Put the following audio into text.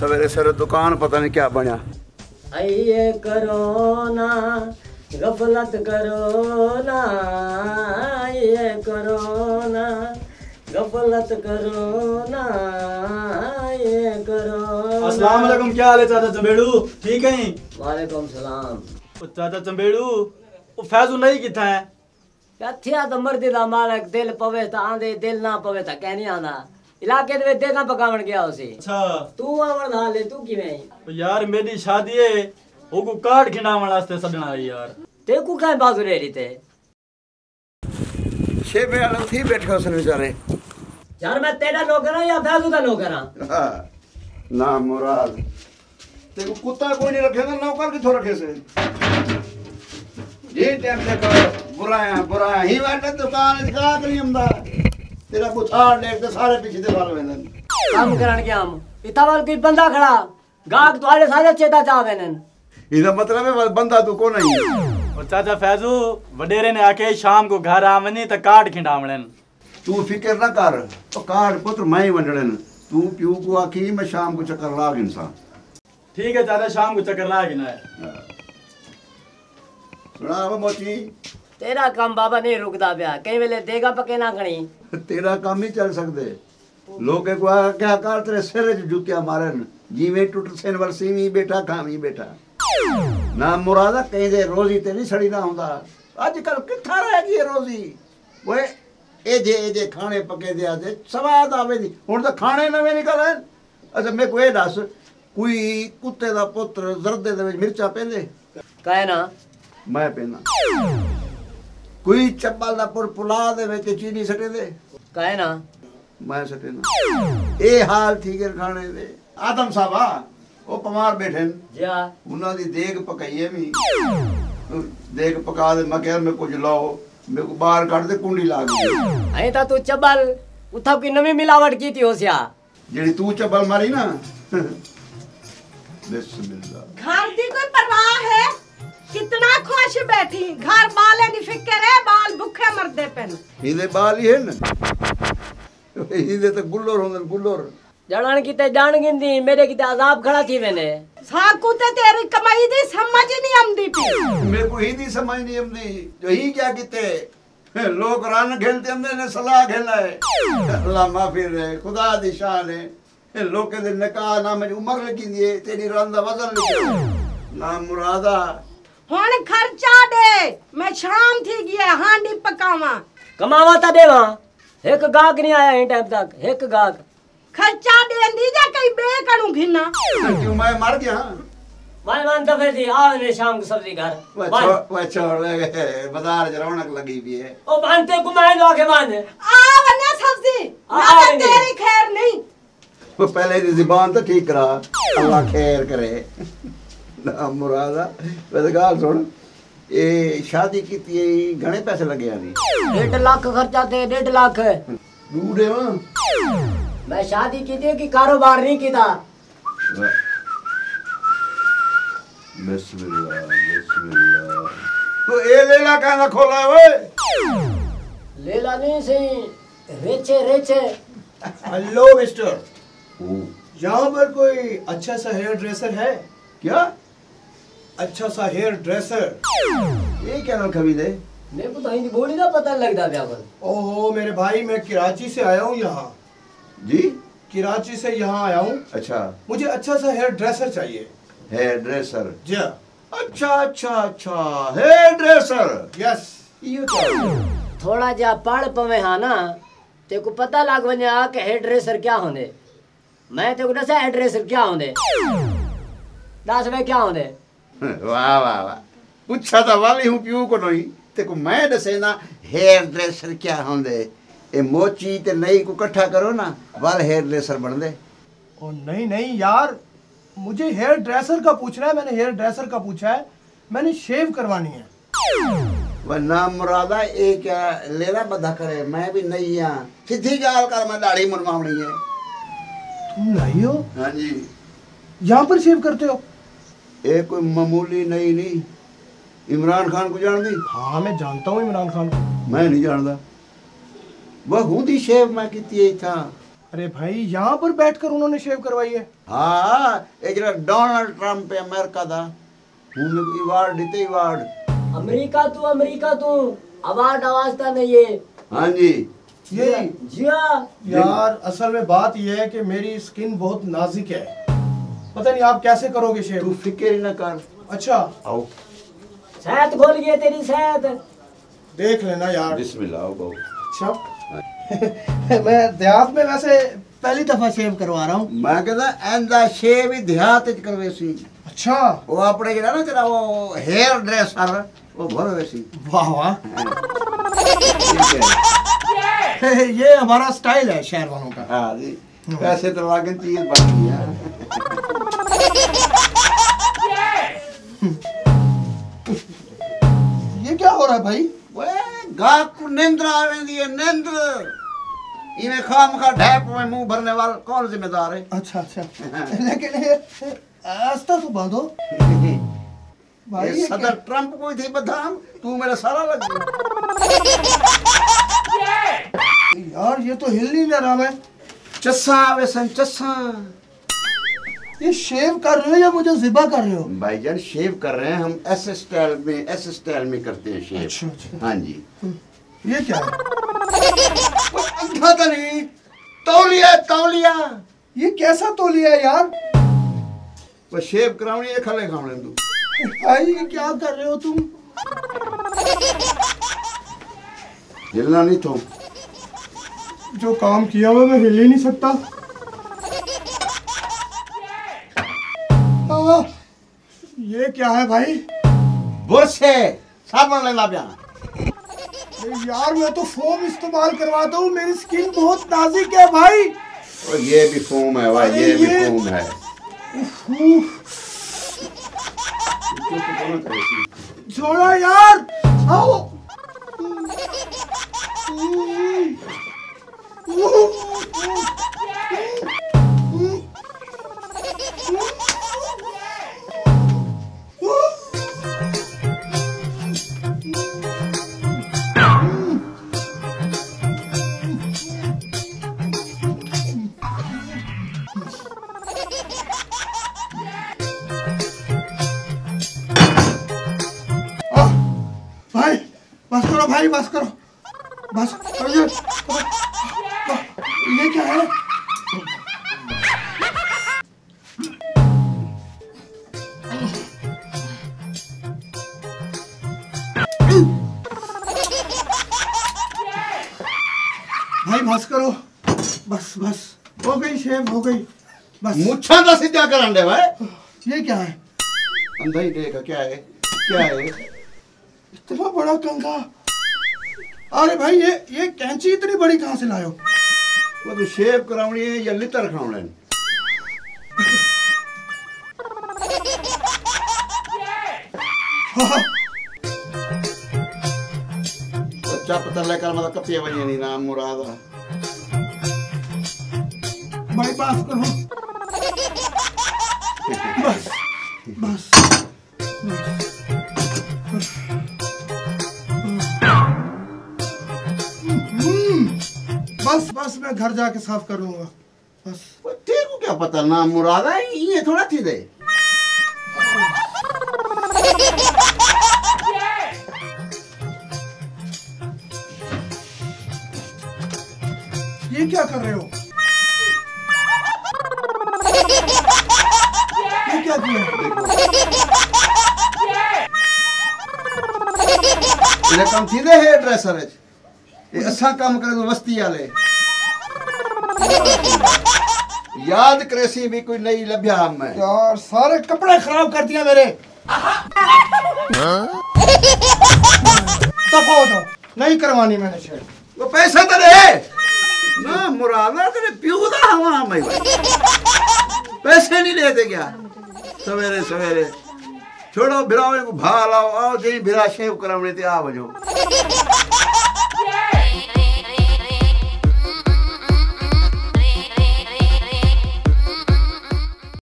सवेरे सवेरे दुकान पता नहीं क्या बना। आइए करो ना गफलत करो ना, आइए करो ना गफलत करो ना, आइए करो। अस्सलाम वालेकुम, क्या हाल है चाचा चंबेड़ू? ठीक है? वालेकुम सलाम। चाचा चंबेड़ू वो फैजू नहीं किथा है क्या थिया तो मर्दी दा मालक, दिल पवे तो आंदे, दिल ना पवे तो कह नहीं आंदा। इलाके दे देगा पकावन गया उसे। अच्छा तू आवण हाले तू किवें? यार मेरी शादी है, वो को कार्ड खिंडावण वास्ते सदना है यार। ते को काहे बाजू रे रीते? छे पे अलग थी बैठे उसने बेचारे। यार मैं तेरा नौकर हां या फैजू दा नौकर हां? ना मुराद ते को कुत्ता कोई नहीं रखे ना, नौकर किथों रखे से? ये टाइम देखो बुराया ही वाटे दुकान का करी हमदा तेरा बुछाड़ देख के सारे पीछे दे वाल वेंदन काम करन के हम इतावल कोई बंदा खड़ा गाहक तुम्हारे सारे चेता चावेन। इदा मतलब है बंदा तू को नहीं। और चाचा फैजू वडेरे ने आके शाम को घर आवनी तो कार्ड खिंडावण। तू फिक्र ना कर, तो कार्ड पुत्र मैं ही वंडड़न। तू प्यू को आखी मैं शाम को चक्कर लाग इंसान। ठीक है चाचा, शाम को चक्कर लागिना है। सुना अब मोची तेरा काम बाबा नहीं रुकदा पिया, कई वेले देगा पके ना खणी। तेरा काम नहीं चल सकते। लोग को क्या कर तेरे सिर च जुतिया मारन, जीवे टुट सेन वल सीवी बैठा खावी बैठा। ना मुरादा कहीं दे रोजी ते नहीं सड़ी ना हुंदा। आजकल किथा रह गई रोजी? ओए ए जे खाने पके दे आदे स्वाद आवे दी। हुन तो खाने नवे निकल। अच्छा मैं को ए दस, कोई कुत्ते दा पुत्र जर्दे दे विच मिर्चा पेंदे? कहे ना मैं पेना। कोई चप्पल दा पुला दे विच चीनी सटे दे? कहे ना मैं सटे ना। ए हाल ठीक है खाने दे। आदम साहबा वो पमार बैठे जा उन्हां दी देग पकाइए भी देग पका दे। मैं कह मैं कुछ लाओ, मेरे को बाहर काट दे कुंडी ला गई। अई ता तू चबल उथा की नवी मिलावट की थी होसिया जेड़ी तू चप्पल मारी ना। बिस्मिल्लाह। घर दी कोई परवाह है? कितना खुश बैठी, घर बाले दी फिक्र है, बाल भूखे मरदे पेन। इदे बाल ही है ना, इदे तो गुल्लोर होंदन गुल्लोर। जड़न की ते जान गिंदी मेरे की ते अजाब खड़ा थी मैंने। साकू ते तेरी कमाई दी समझ नहीं आंदी पी। मेरे को ही दी समझ नहीं आंदी जो ही क्या किते लोग रन खेलते हमने ने सलाह खेला है। अल्लाह माफी रहे, खुदा दी शान है। लोके दे निकाह ना में उम्र लगी दी है, तेरी रन दा वजन लिखा ना मुरादा। हुन खर्चा दे, मैं शाम थी गया हांडी पकावा। कमावा ता देवा, एक गाहक नहीं आया इन टाइम तक, एक गाहक। खर्चा देंदी जा कई बे करू घिना। क्यों मैं मर गया? मान दफे थी आओ ने शाम को सब्जी घर। वो छोड़ बाजार ज रौनक लगी भी है। ओ बांधते घुमाए दो आके बांध आ वने सब्जी ना तेरी खैर नहीं। वो पहले दी ज़ुबान तो ठीक करा, अल्लाह खैर करे। ना मुरादा वैसे गाल सुन, ये शादी की घणे पैसे लगे आनी? 1.5 लाख खर्चा थे, 1.5 लाख। बूढ़े वहां मैं शादी की थी कि कारोबार नहीं की था। बिस्मिल्लाह बिस्मिल्लाह। तो ए लेला कहना खोला है वे? लेला नहीं सही, रेचे रेचे। हेलो मिस्टर, यहाँ पर कोई अच्छा सा हेयर ड्रेसर है क्या? अच्छा सा हेयर ड्रेसर? ये क्या नाम खबी दे? मेरे को तो हिंदी बोली का पता लगता है। ओहो मेरे भाई, मैं कराची से आया हूँ यहाँ। जी कराची से यहाँ आया हूँ। अच्छा, मुझे अच्छा सा हेयर ड्रेसर चाहिए। Hairdresser? जी अच्छा अच्छा अच्छा, हेयर ड्रेसर। यस। ये क्या? थोड़ा जा पढ़ पवे हाँ ना, ते को पता लग वने आ के हेयर ड्रेसर क्या होंदे। मैं ते को दसा हेयर ड्रेसर क्या होंदे, दस वे क्या होंदे। वाह वाह वाह, पूछा था वाली हूँ प्यू को नहीं ते को मैं दसे ना हेयर ड्रेसर क्या होंदे। ए मोची ते नई को इकट्ठा करो ना, वाल हेयर ड्रेसर बन दे। ओ नहीं नहीं यार, मुझे हेयर ड्रेसर का पूछना है। मैंने हेयर ड्रेसर का पूछा है, मैंने शेव करवानी है। वह नाम मुरादा ए क्या लेना बधा करे, मैं भी नहीं यहाँ सीधी गाल कर, मैं दाढ़ी मुनवावनी है। तुम नहीं हो? हाँ जी। यहाँ पर शेव करते हो? ए कोई मामूली नहीं। इमरान खान को जान दी? हाँ मैं जानता हूँ इमरान खान को। मैं नहीं जानता। वह हुंदी शेव मैं की था। अरे भाई यहाँ पर बैठकर उन्होंने शेव करवाई है। हाँ ये जरा डोनाल्ड ट्रंप है अमेरिका दा हूं अवार्ड दिते अवार्ड अमेरिका तू अवार्ड आवाजता नहीं है। हाँ जी ये जिया यार असल में बात यह है कि मेरी स्किन बहुत नाजुक है, पता नहीं आप कैसे करोगे तू शेव। फिक्र ही ना कर अच्छा आओ सेहत खोल गई तेरी सेहत। देख लेना यार। बिस्मिल्लाह आओ बहु अच्छा मैं देहात में वैसे पहली दफा शेव करवा रहा हूँ। मैं कहता एंदा शेव ही देहात च करवे सी अच्छा वो अपने जरा ना तेरा वो हेयर ड्रेसर वो भरवे सी वाह वाह ठीक है ये हमारा स्टाइल है शहर वालों का। हाँ जी पैसे तो लागे चीज बन गई है ये क्या हो रहा है भाई? वे गा को निंद्र आवेंदी है निंद्र इमे खाम खा ढैप में मुंह भरने वाला कौन जिम्मेदार है अच्छा अच्छा लेकिन ये आस्था तो बांधो भाई। ये सदर ट्रंप कोई थी बदनाम तू मेरा सारा लग यार ये तो हिल नहीं रहा है। चस्सा आवे सन चस्सा ये शेव कर रहे हो या मुझे जिबा कर रहे हो? भाईजान शेव कर रहे हैं हम ऐसे स्टाइल में करते हैं शेव। अच्छा अच्छा हाँ जी ये क्या है? अंधा तो नहीं तौलिया ये कैसा तौलिया है यार? वो शेव करावनी है खले खावने तू भाई ये क्या कर रहे हो तुम? हिलना नहीं तो जो काम किया हुआ मैं हिल ही नहीं सकता। ये क्या है भाई? बुरश है साबुन लेना पिया यार मैं तो फोम इस्तेमाल करवाता हूँ, मेरी स्किन बहुत नाजुक है भाई। और ये भी फोम है भाई ये भी फोम है छोड़ो यार आओ। भाई बस करो बस करो। ये क्या है? भाई बस करो बस हो गई शेव हो गई बस। मुच्छा तो सीधा करान दे भाई ये क्या है? अंधा ही देखा क्या है इतना बड़ा कंघा। अरे भाई ये कैंची इतनी बड़ी कहाँ से लायो? वो तो शेव करावनी है या लितर खावने बच्चा पता लेकर मतलब कपिया बनी नहीं नाम मुरादा भाई पास करो बस बस बस बस मैं घर जाके साफ कर लूंगा बस। तेरे को क्या पता नाम मुरादा ये थोड़ा थी दे ये क्या कर रहे हो? ये क्या किया? ये काम थी दे हेयर ड्रेसर है ये अच्छा काम करे तो वस्ती वाले याद करेसी भी कोई नई लभ्या मैं यार सारे कपड़े खराब कर दिया मेरे। दफा हो जाओ नहीं करवानी मैंने शेर। वो पैसा तो दे ना मुरादा तेरे प्यू दा हवा मैं भाई पैसे नहीं लेते क्या सवेरे सवेरे छोड़ो बिराओ को भा लाओ आओ जी बिरा शेव करावने ते आ वजो